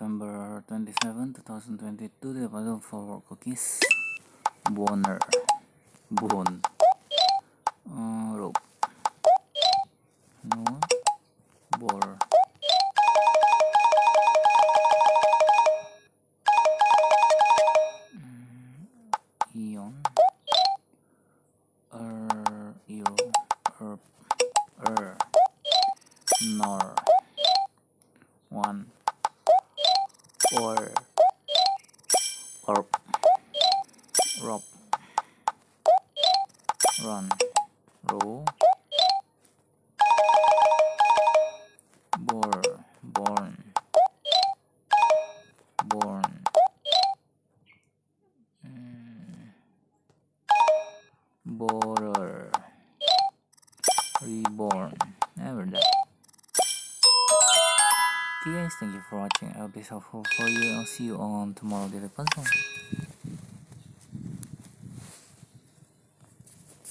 November 27, 2022. The puzzle for cookies. Boner. Bone. Rope. No. Bore. Ion. Euro. Nor. One. Or. Orp. Rope. Run. Row. Bore. Born. Born. Borer. Reborn. Never die. Okay guys, thank you for watching. I'll be helpful for you. I'll see you on tomorrow daily puzzle.